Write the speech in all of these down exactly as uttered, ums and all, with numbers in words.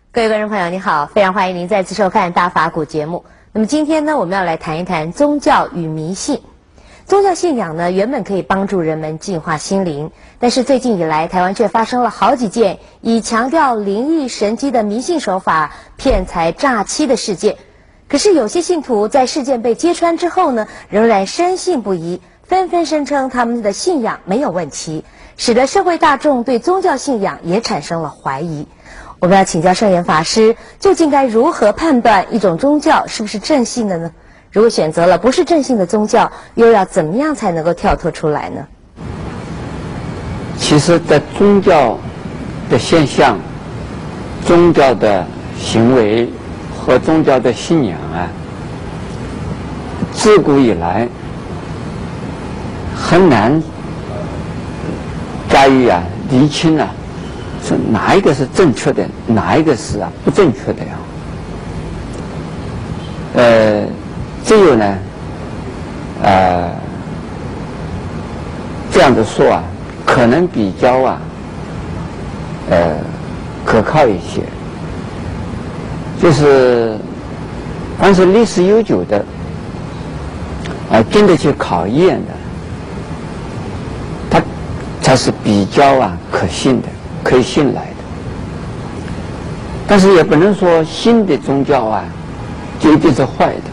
各位观众朋友，你好，非常欢迎您再次收看《大法古》节目。那么今天呢，我们要来谈一谈宗教与迷信。宗教信仰呢，原本可以帮助人们净化心灵，但是最近以来，台湾却发生了好几件以强调灵异神迹的迷信手法骗财诈欺的事件。可是有些信徒在事件被揭穿之后呢，仍然深信不疑，纷纷声称他们的信仰没有问题，使得社会大众对宗教信仰也产生了怀疑。我们要请教圣严法师，究竟该如何判断一种宗教是不是正信的呢？如果选择了不是正信的宗教，又要怎么样才能够跳脱出来呢？ 其实，在宗教的现象、宗教的行为和宗教的信仰啊，自古以来很难加以啊厘清啊。是哪一个是正确的，哪一个是啊不正确的呀？呃，只有呢，呃，这样子说啊，可能比较啊，呃，可靠一些。就是凡是历史悠久的，啊，经得起考验的，它才是比较啊可信的。可以信赖的，但是也不能说新的宗教啊就一定是坏的。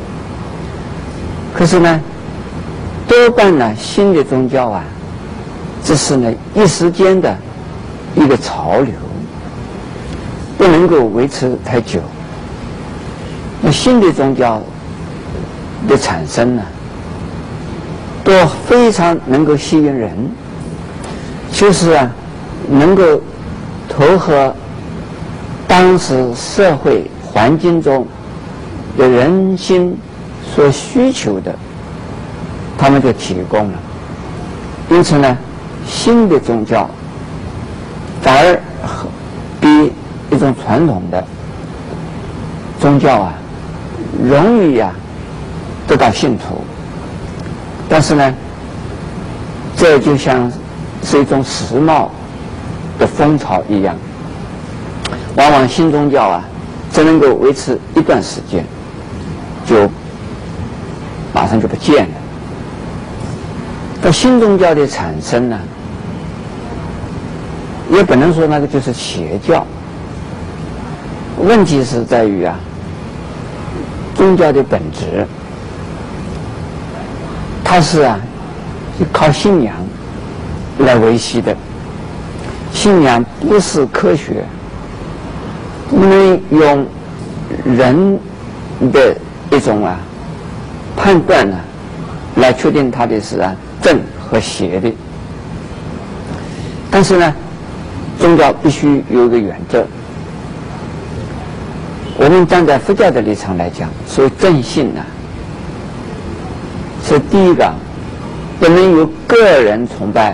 可是呢，多半呢新的宗教啊，只是呢一时间的一个潮流，不能够维持太久。那新的宗教的产生呢，都非常能够吸引人，就是啊。能够投合当时社会环境中的人心所需求的，他们就提供了。因此呢，新的宗教反而比一种传统的宗教啊容易啊得到信徒。但是呢，这就像是一种时髦的风潮一样，往往新宗教啊只能够维持一段时间，就马上就不见了。那新宗教的产生呢，也不能说那个就是邪教。问题是在于啊，宗教的本质，它是啊靠信仰来维系的。信仰不是科学，不能用人的一种啊判断呢来确定它的是啊正和邪的。但是呢，宗教必须有一个原则。我们站在佛教的立场来讲，所谓正信呢，是第一个不能有个人崇拜。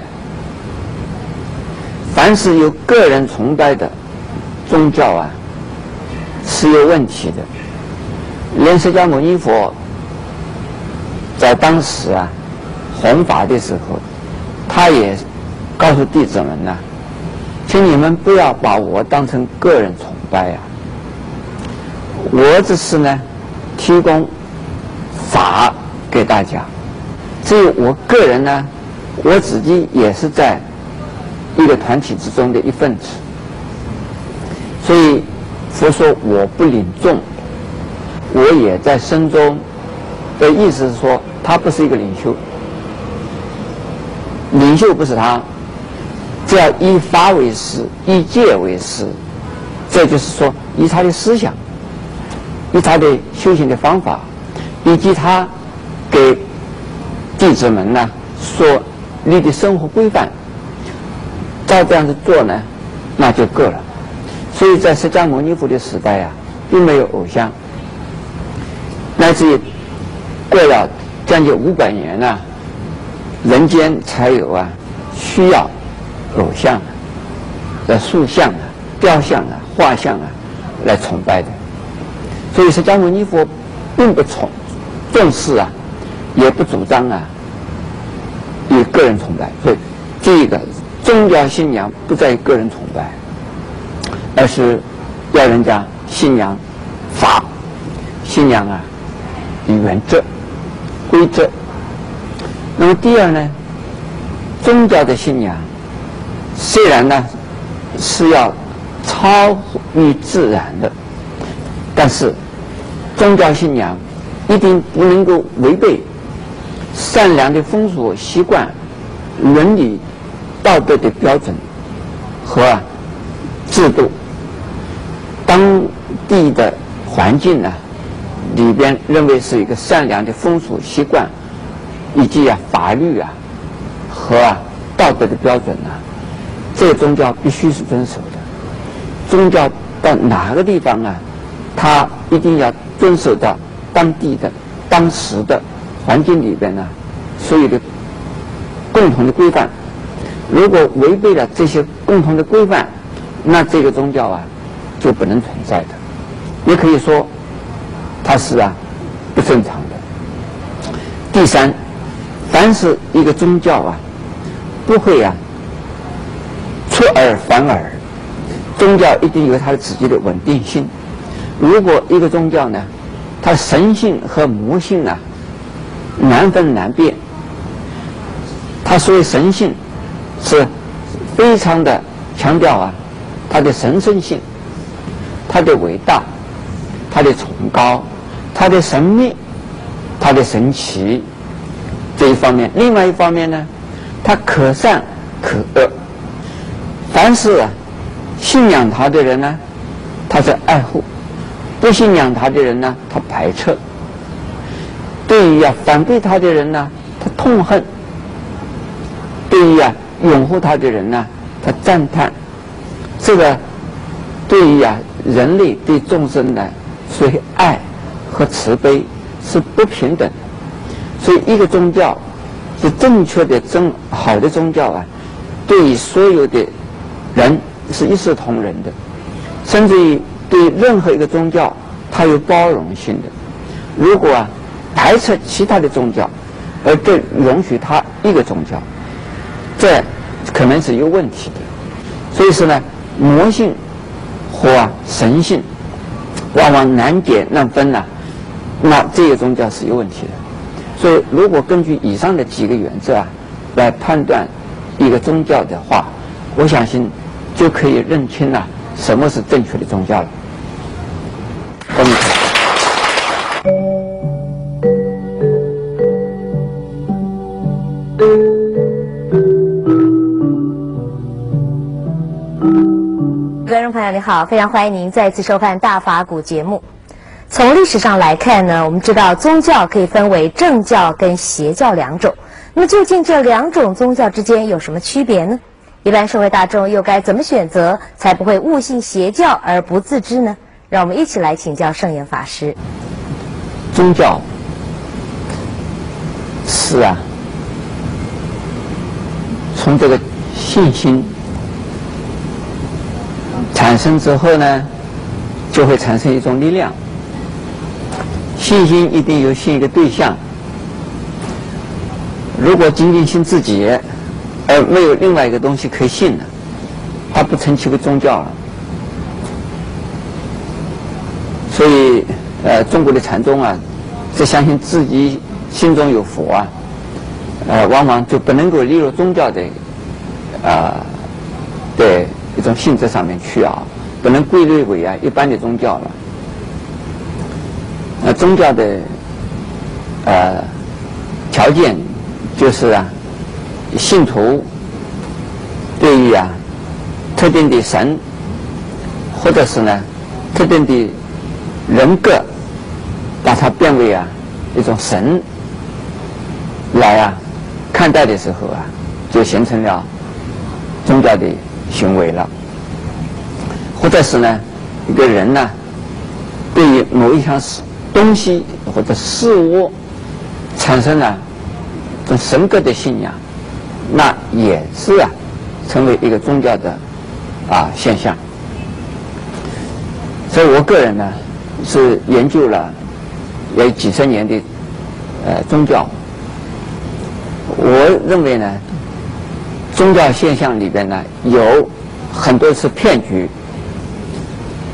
凡是有个人崇拜的宗教啊，是有问题的。连释迦牟尼佛在当时啊弘法的时候，他也告诉弟子们呢、啊，请你们不要把我当成个人崇拜啊，我只是呢提供法给大家。至于我个人呢，我自己也是在一个团体之中的一份子，所以佛说我不领众，我也在僧中的意思是说，他不是一个领袖，领袖不是他，只要以法为师，以戒为师，这就是说以他的思想，以他的修行的方法，以及他给弟子们呢所立的生活规范，照这样子做呢，那就够了。所以在释迦牟尼佛的时代啊，并没有偶像，乃至于过了将近五百年呢、啊，人间才有啊需要偶像的塑像啊、雕像啊、画像啊来崇拜的。所以释迦牟尼佛并不重重视啊，也不主张啊以个人崇拜。所以这个宗教信仰不在于个人崇拜，而是要人家信仰法，信仰啊原则、规则。那么第二呢，宗教的信仰虽然呢是要超于自然的，但是宗教信仰一定不能够违背善良的风俗习惯、伦理道德的标准和、啊、制度。当地的环境呢里边认为是一个善良的风俗习惯以及啊法律啊和啊道德的标准呢、啊，这个宗教必须是遵守的。宗教到哪个地方啊，它一定要遵守到当地的、当时的环境里边呢所有的共同的规范。如果违背了这些共同的规范，那这个宗教啊就不能存在的，也可以说它是啊不正常的。第三，凡是一个宗教啊不会啊出尔反尔，宗教一定有它的自己的稳定性。如果一个宗教呢，它神性和魔性啊难分难辨，它所谓神性是非常的强调啊它的神圣性、它的伟大、它的崇高、它的神秘、它的神奇这一方面。另外一方面呢，它可善可恶。凡是啊信仰他的人呢，他是爱护；不信仰他的人呢，他排斥。对于啊反对他的人呢，他痛恨；对于啊拥护他的人呢，他赞叹。这个对于啊人类对众生的所以爱和慈悲是不平等的。所以一个宗教是正确的、真好的宗教啊，对于所有的人是一视同仁的，甚至于对任何一个宗教它有包容性的。如果啊排斥其他的宗教而只容许他一个宗教，这可能是有问题的。所以说呢，魔性和、啊、神性往往难解难分呐、啊，那这个宗教是有问题的。所以如果根据以上的几个原则啊来判断一个宗教的话，我相信就可以认清了、啊、什么是正确的宗教了。我们观众朋友你好，非常欢迎您再次收看大法古节目。从历史上来看呢，我们知道宗教可以分为正教跟邪教两种。那么究竟这两种宗教之间有什么区别呢？一般社会大众又该怎么选择，才不会误信邪教而不自知呢？让我们一起来请教圣严法师。 宗教是啊，从这个信心产生之后呢，就会产生一种力量。信心一定有信一个对象，如果仅仅信自己，而没有另外一个东西可以信了，它不成其为宗教了。所以，呃，中国的禅宗啊，只相信自己心中有佛啊，呃，往往就不能够列入宗教的啊、呃、的一种性质上面去啊，不能归类为啊一般的宗教了。那宗教的呃条件就是啊，信徒对于啊特定的神，或者是呢特定的人格，把它变为啊一种神来啊看待的时候啊，就形成了宗教的行为了。或者是呢一个人呢对于某一项事东西或者事物产生了这种神格的信仰，那也是啊成为一个宗教的啊现象。所以我个人呢是研究了有几十年的呃宗教，我认为呢宗教现象里边呢有很多是骗局，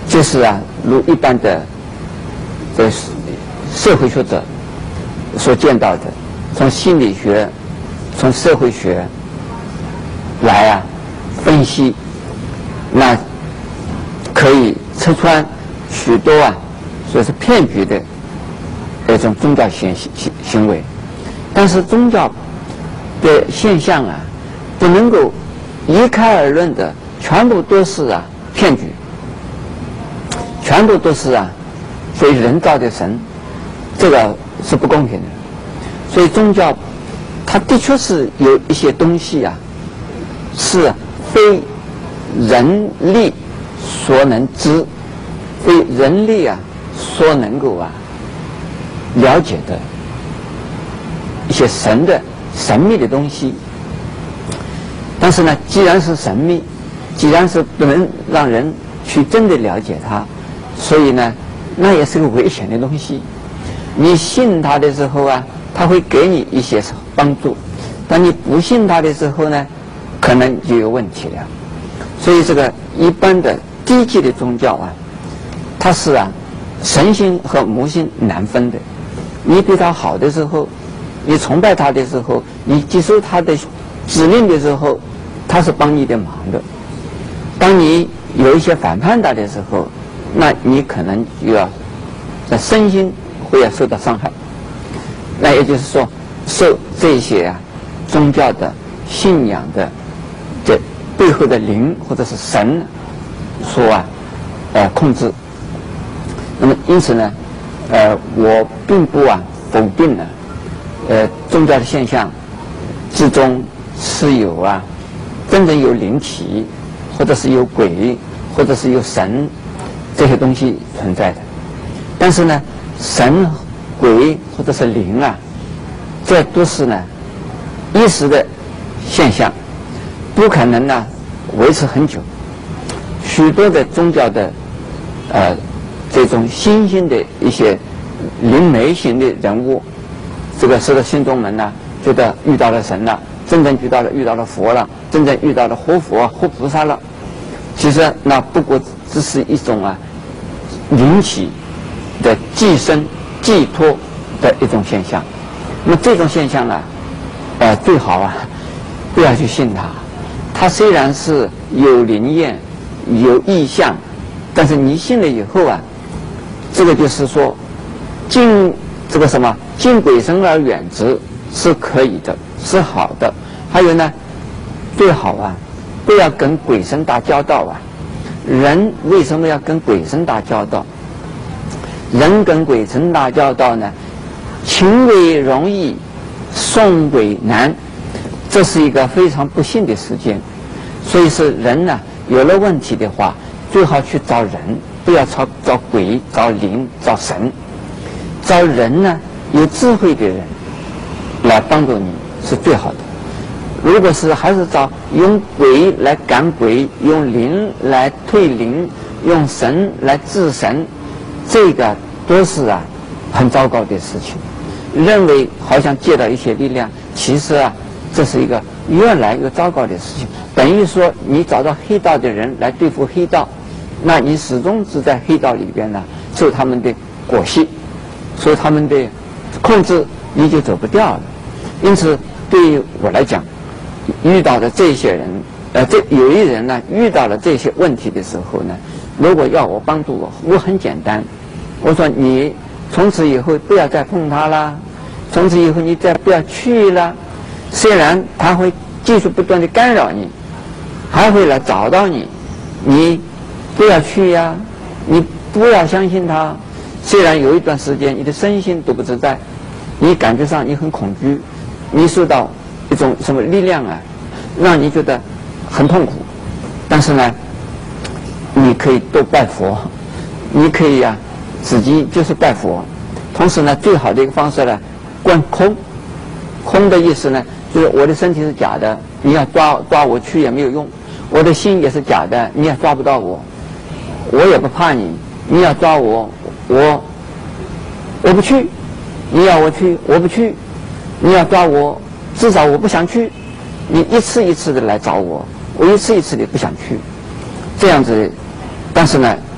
就是啊，如一般的这社会学者所见到的，从心理学、从社会学来啊分析，那可以拆穿许多啊，说是骗局的那种宗教行行行为。但是宗教的现象啊，不能够一概而论的全部都是啊骗局，全部都是啊非人造的神，这个是不公平的。所以宗教它的确是有一些东西啊是非人力所能知，非人力啊所能够啊了解的一些神的神秘的东西。但是呢，既然是神秘，既然是不能让人去真的了解它，所以呢，那也是个危险的东西。你信它的时候啊，它会给你一些帮助；当你不信它的时候呢，可能就有问题了。所以这个一般的低级的宗教啊，它是啊神性和魔性难分的。你对它好的时候，你崇拜它的时候，你接受它的指令的时候，它是帮你的忙的。当你有一些反叛它的时候，那你可能就要在身心会要受到伤害。那也就是说，受这些啊宗教的信仰的这背后的灵或者是神所啊呃控制。那么因此呢，呃，我并不啊否定了呃宗教的现象之中是有啊真正有灵体，或者是有鬼，或者是有神这些东西存在的。但是呢，神、鬼或者是灵啊，这都是呢一时的现象，不可能呢维持很久。许多的宗教的呃这种新兴的一些灵媒型的人物，这个使得信众们呢觉得遇到了神了，真正遇到了遇到了佛了，真正遇到了活佛活菩萨了。其实那不过只是一种啊灵体的寄生寄托的一种现象。那么这种现象呢，呃最好啊不要去信它。它虽然是有灵验有意象，但是你信了以后啊，这个就是说敬这个什么敬鬼神而远之是可以的，是好的。还有呢，最好啊不要跟鬼神打交道啊。人为什么要跟鬼神打交道？人跟鬼神打交道呢，请鬼容易，送鬼难，这是一个非常不幸的事件。所以是人呢有了问题的话，最好去找人，不要找找鬼、找灵、找神。找人呢，有智慧的人来帮助你是最好的。如果是还是找用鬼来赶鬼，用灵来退灵，用神来治神，这个都是啊很糟糕的事情。认为好像借到一些力量，其实啊这是一个越来越糟糕的事情。等于说你找到黑道的人来对付黑道，那你始终是在黑道里边呢受他们的裹挟，受他们的控制，你就走不掉了。因此对于我来讲，遇到的这些人，呃，这有一人呢遇到了这些问题的时候呢，如果要我帮助我，我很简单，我说你从此以后不要再碰他啦，从此以后你再不要去了。虽然他会继续不断的干扰你，还会来找到你，你不要去呀，你不要相信他。虽然有一段时间你的身心都不自在，你感觉上你很恐惧，你受到一种什么力量啊，让你觉得很痛苦。但是呢，你可以多拜佛，你可以呀、啊，自己就是拜佛。同时呢，最好的一个方式呢，观空。空的意思呢，就是我的身体是假的，你要抓抓我去也没有用；我的心也是假的，你也抓不到我，我也不怕你，你要抓我，我我不去，你要我去，我不去，你要抓我，至少我不想去。你一次一次的来找我，我一次一次的不想去，这样子。但是呢，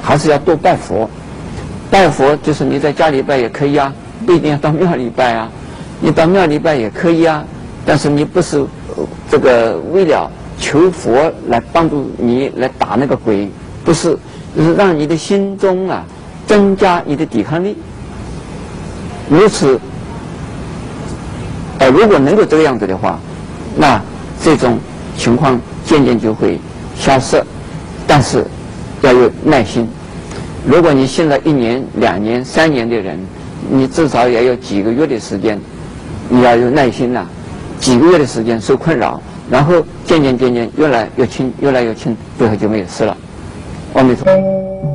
还是要多拜佛。拜佛就是你在家里拜也可以啊，不一定要到庙里拜啊。你到庙里拜也可以啊，但是你不是、呃、这个为了求佛来帮助你来打那个鬼，不是，就是让你的心中啊增加你的抵抗力。如此，呃，如果能够这个样子的话，那这种情况渐渐就会消失。但是要有耐心。如果你信了一年、两年、三年的人，你至少也有几个月的时间，你要有耐心呐、啊，几个月的时间受困扰，然后渐渐渐渐越来越轻，越来越轻，最后就没有事了。阿弥陀佛。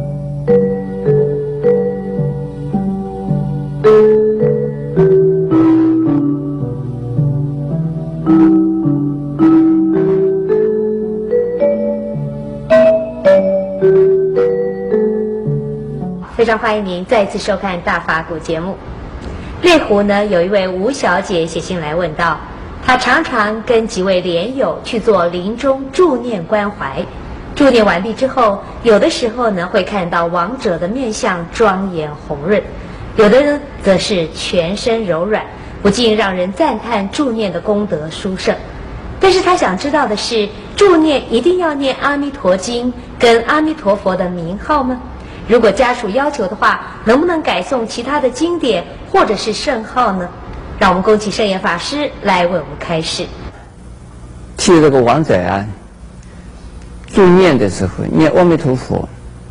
非常欢迎您再次收看《大法古》节目。内湖呢，有一位吴小姐写信来问道，她常常跟几位莲友去做临终助念关怀，助念完毕之后，有的时候呢会看到亡者的面相庄严红润，有的呢则是全身柔软，不禁让人赞叹助念的功德殊胜。但是她想知道的是，助念一定要念阿弥陀经跟阿弥陀佛的名号吗？如果家属要求的话，能不能改诵其他的经典或者是圣号呢？让我们恭请圣严法师来为我们开示。 替这个亡者啊助念的时候念阿弥陀佛，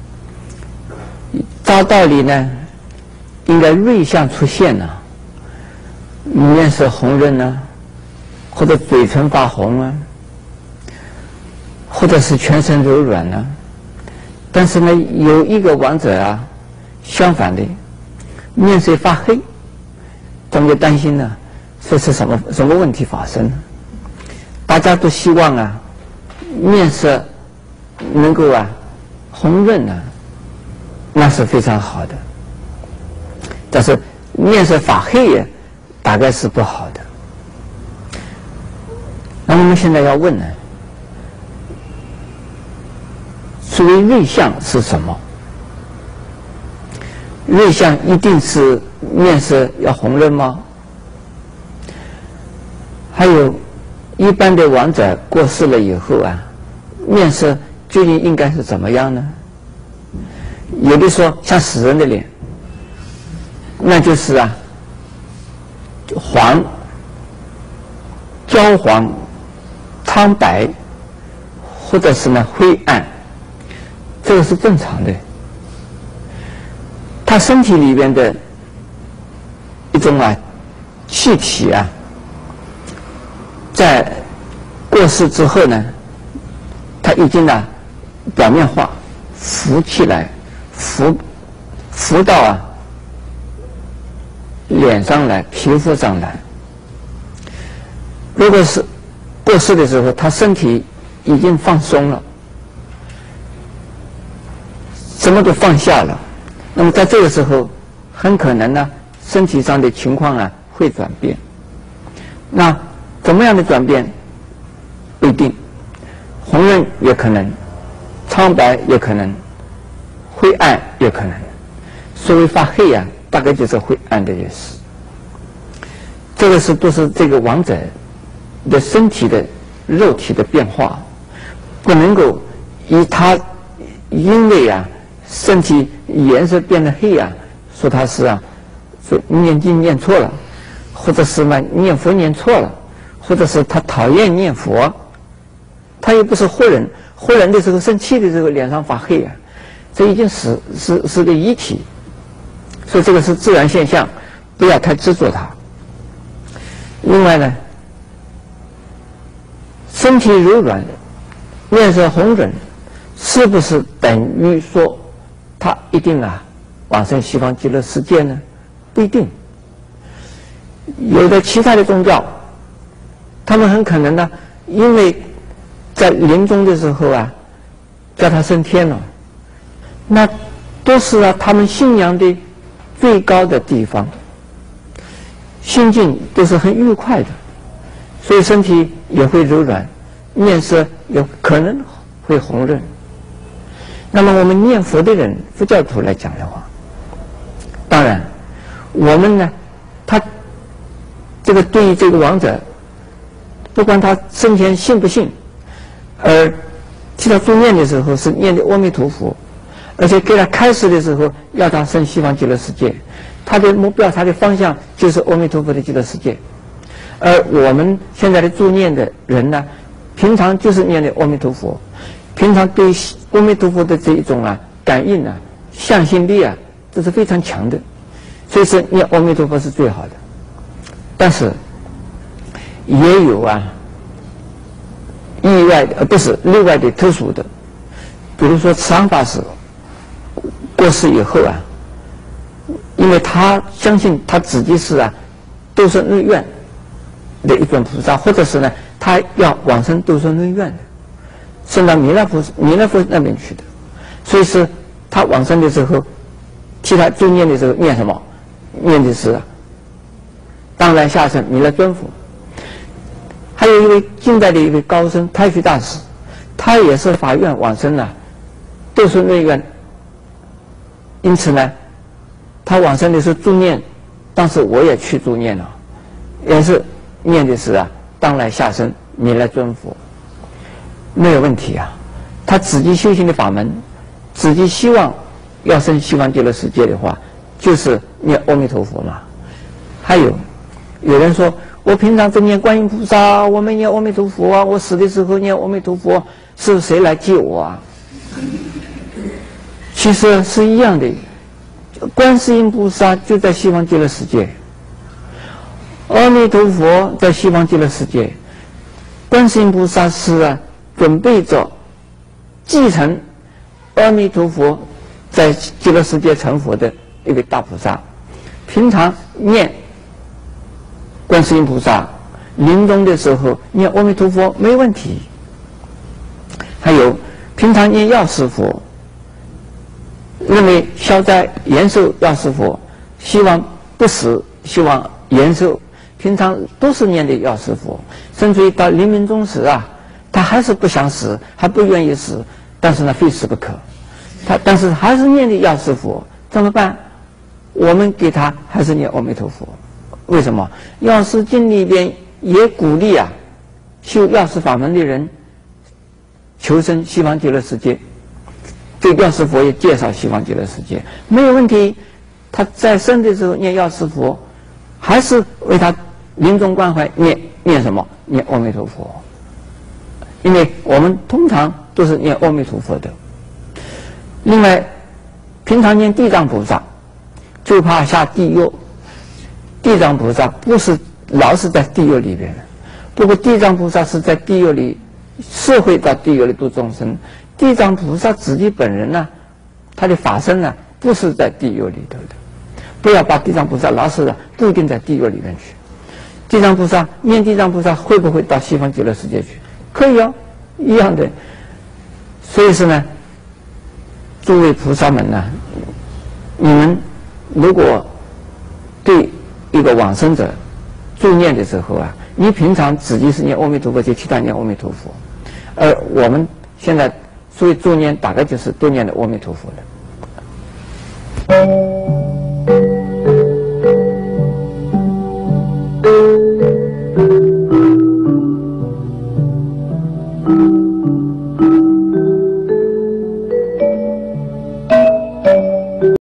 照道理呢应该瑞相出现啊，面色红润啊，或者嘴唇发红啊，或者是全身柔软啊。但是呢，有一个亡者啊，相反的，面色发黑，咱们就担心呢，这是什么什么问题发生？大家都希望啊，面色能够啊红润啊，那是非常好的。但是面色发黑也大概是不好的。那我们现在要问呢？所谓瑞相是什么？瑞相一定是面色要红润吗？还有，一般的亡者过世了以后啊，面色究竟应该是怎么样呢？有的说像死人的脸，那就是啊黄、焦黄、苍白，或者是呢灰暗。这个是正常的，他身体里边的一种啊气体啊，在过世之后呢，它已经呢表面化，浮起来，浮浮到啊脸上来，皮肤上来。如果是过世的时候，他身体已经放松了。什么都放下了，那么在这个时候，很可能呢，身体上的情况啊会转变。那怎么样的转变？不一定，红润也可能，苍白也可能，灰暗也可能。所谓发黑啊，大概就是灰暗的意思。这个是都是这个亡者的身体的肉体的变化，不能够以他因为啊。身体颜色变得黑啊，说他是啊，说念经念错了，或者是嘛念佛念错了，或者是他讨厌念佛，他又不是活人，活人的时候生气的时候脸上发黑啊，这已经是是是个遗体，所以这个是自然现象，不要太执着它。另外呢，身体柔软，面色红润，是不是等于说他一定啊往生西方极乐世界呢？不一定。有的其他的宗教，他们很可能呢，因为在临终的时候啊，叫他升天了，那都是啊他们信仰的最高的地方，心境都是很愉快的，所以身体也会柔软，面色有可能会红润。 那么我们念佛的人，佛教徒来讲的话，当然我们呢，他这个对于这个亡者，不管他生前信不信，而替他助念的时候是念的阿弥陀佛，而且给他开示的时候要他生西方极乐世界，他的目标他的方向就是阿弥陀佛的极乐世界。而我们现在的助念的人呢，平常就是念的阿弥陀佛，平常对阿弥陀佛的这一种啊感应啊、向心力啊，这是非常强的，所以说念阿弥陀佛是最好的。但是也有啊意外的，呃不是例外的特殊的，比如说慈航法师过世以后啊，因为他相信他自己是啊斗生瑞愿的一尊菩萨，或者是呢他要往生斗生瑞愿的，升到弥勒佛弥勒佛那边去的，所以是他往生的时候替他助念的时候念什么？念的是啊当来下生弥勒尊佛。还有一位近代的一位高僧太虚大师，他也是法愿往生了斗生瑞愿，因此呢他往生的时候助念，当时我也去助念了，也是念的是啊当来下生弥勒尊佛，没有问题啊。他自己修行的法门，自己希望要生西方极乐世界的话，就是念阿弥陀佛嘛。还有有人说，我平常只念观音菩萨，我没念阿弥陀佛啊，我死的时候念阿弥陀佛，是谁来救我啊？其实是一样的，观世音菩萨就在西方极乐世界，阿弥陀佛在西方极乐世界，观世音菩萨是啊准备着继承阿弥陀佛在极乐世界成佛的一位大菩萨，平常念观世音菩萨，临终的时候念阿弥陀佛没问题。还有平常念药师佛，认为消灾延寿药师佛，希望不死，希望延寿，平常都是念的药师佛，甚至于到临命终时啊，他还是不想死，还不愿意死，但是呢非死不可，他但是还是念的药师佛，怎么办？我们给他还是念阿弥陀佛。为什么？药师经里边也鼓励啊修药师法门的人求生西方极乐世界，这药师佛也介绍西方极乐世界没有问题。他在生的时候念药师佛，还是为他临终关怀念念什么？念阿弥陀佛。因为我们通常都是念阿弥陀佛的。另外平常念地藏菩萨，最怕下地狱。地藏菩萨不是老是在地狱里边的，不过地藏菩萨是在地狱里社会到地狱里度众生。地藏菩萨自己本人呢、啊，他的法身呢、啊，不是在地狱里头的。不要把地藏菩萨老是的固定在地狱里面去。地藏菩萨念地藏菩萨会不会到西方极乐世界去？可以哦，一样的。所以说呢，诸位菩萨们呢、啊，你们如果对一个往生者助念的时候啊，你平常自己是念阿弥陀佛，就其他念阿弥陀佛，而我们现在所以助念大概就是都念的阿弥陀佛的。